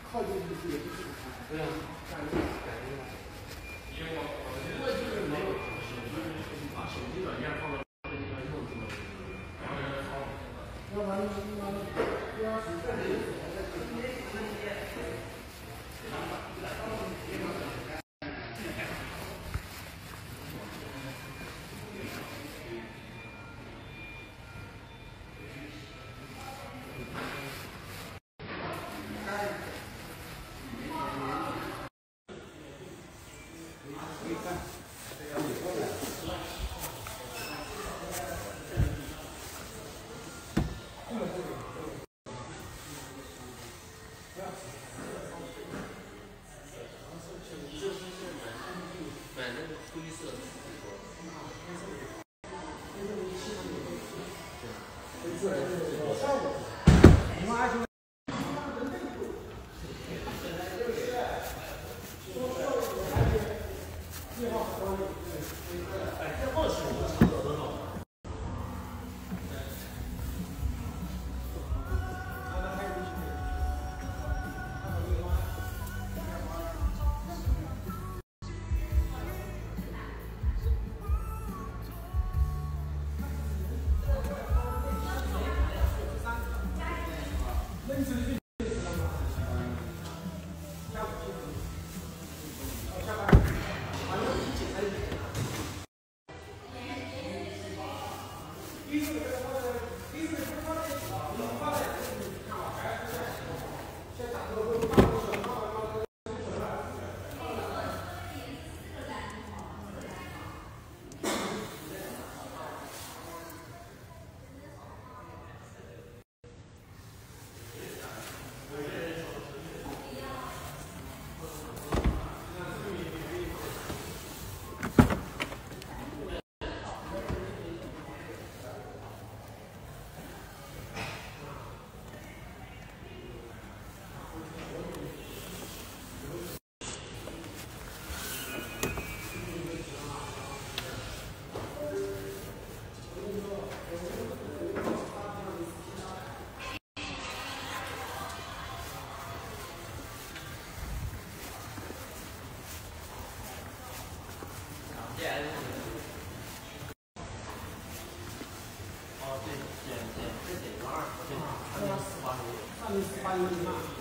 靠近地区也不是很快。 对啊，感觉因为我就是没有把手机软件放到这个地方用这么，然后让它操。 要不然要是在这里。 哦，对，减这得120，对，3.48米。 3.48米嘛。